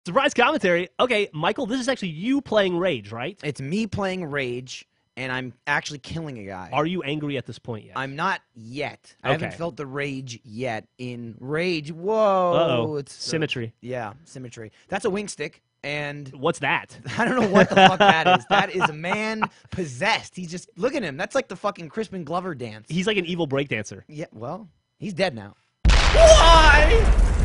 Surprise commentary. Okay, Michael, this is actually you playing Rage, right? It's me playing Rage, and I'm actually killing a guy. Are you angry at this point yet? I'm not yet. I Okay. haven't felt the rage yet in Rage. Whoa. Uh-oh. It's Symmetry. Yeah, symmetry. That's a wing stick, and What's that? I don't know what the fuck that is. That is a man possessed. He's just, look at him. That's like the fucking Crispin Glover dance. He's like an evil breakdancer. Yeah, well, he's dead now. Why?